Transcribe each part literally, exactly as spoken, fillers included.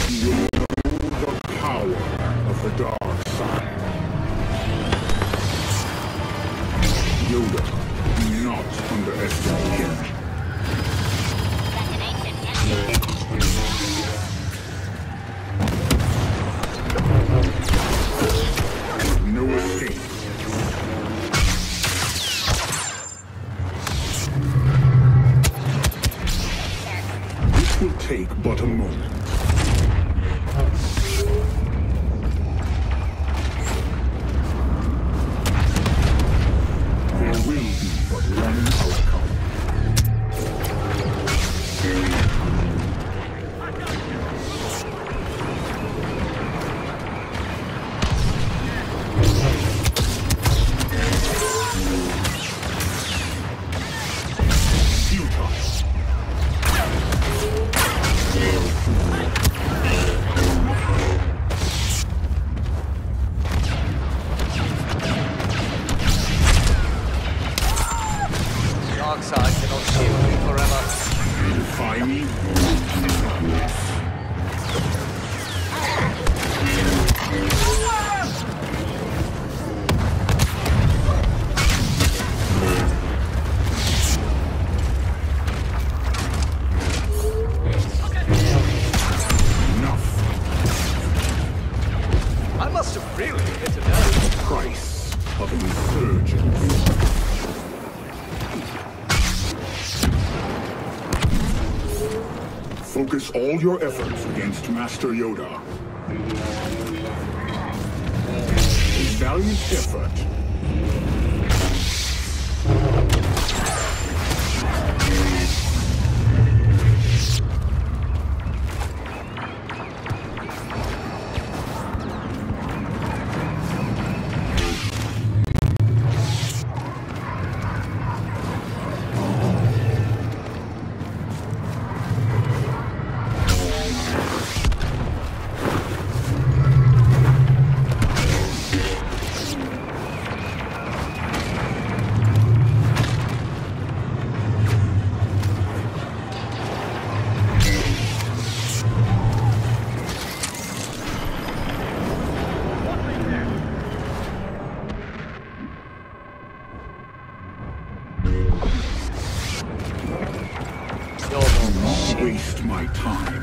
You will know the power of the dark side. Yoda, do not underestimate him. No escape. This will take but a moment. There will be but one outcome. Focus all your efforts against Master Yoda. A valiant effort. Waste my time.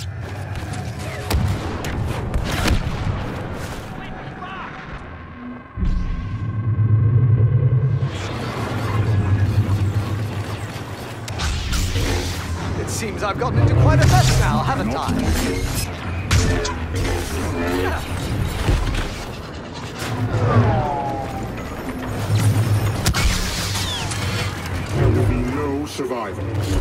It seems I've gotten into quite a mess now, haven't Not I? There will be no survivors.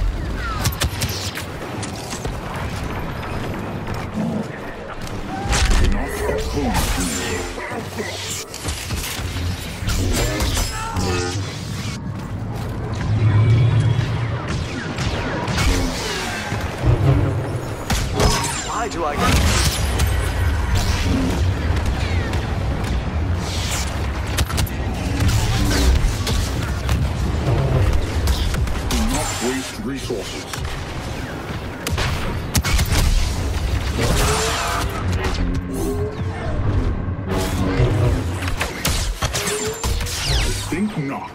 Why do I get... Do not waste resources. Think not.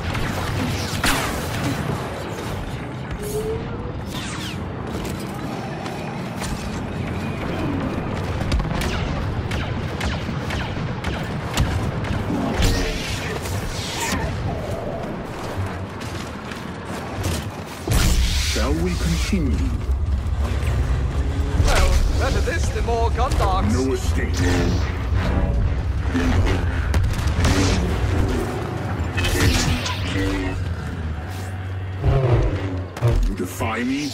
Shall we continue? Well, better this than more gun dogs. No escape. You defy me?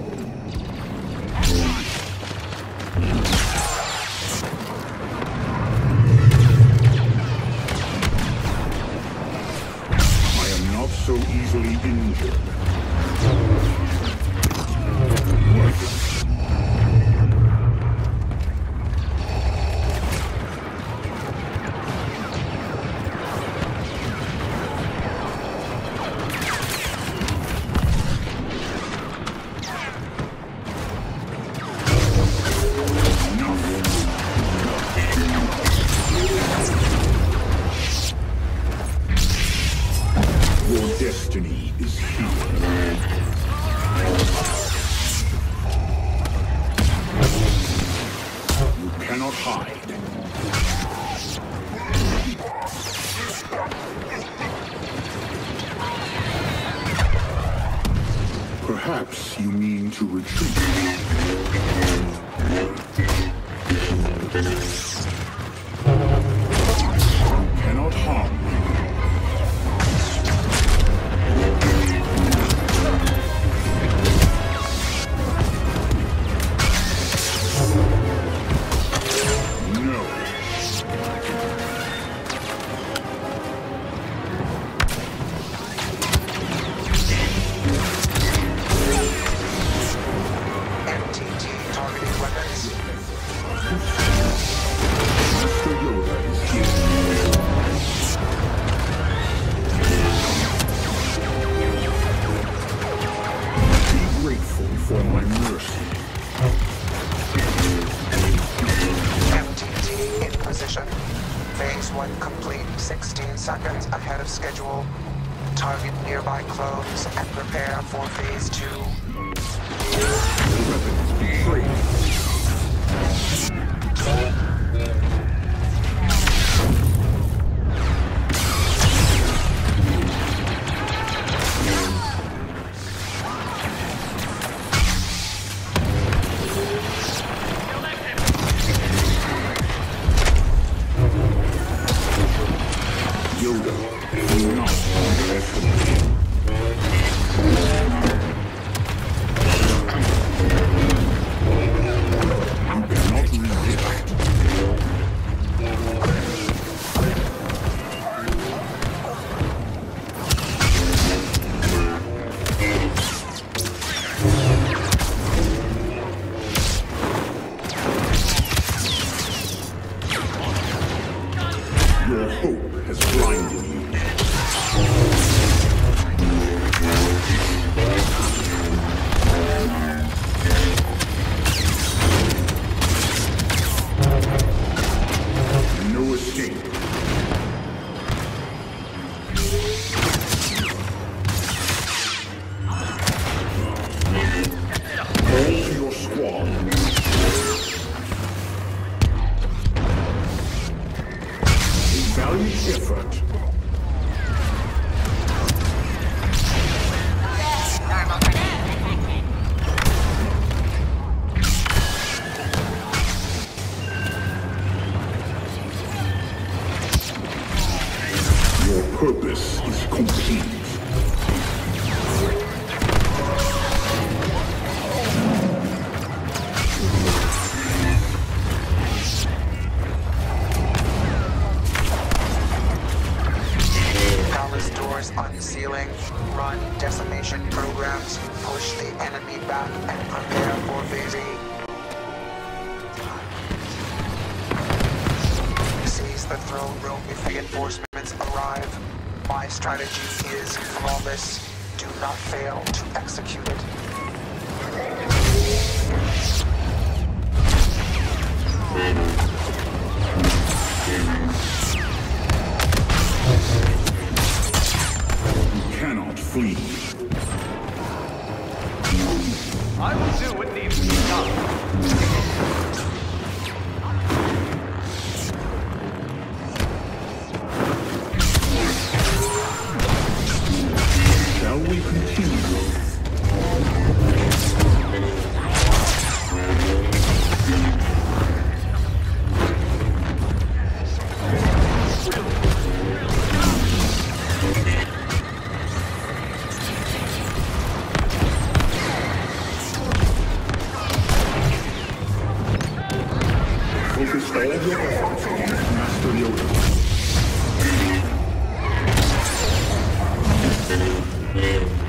I am not so easily injured. tide. Perhaps you mean to retreat. You cannot harm me. Phase one complete, sixteen seconds ahead of schedule. Target nearby clones and prepare for phase two. Your hope has blinded you. No escape. Call to your squad. Valiant effort. Your purpose is complete. Unsealing, run decimation programs, push the enemy back, and prepare for phase E. Seize the throne room if reinforcements arrive. My strategy is flawless. Do not fail to execute it. Cannot flee. I will do what needs to be done. Shall we continue? Focus all your efforts on Master Yoda.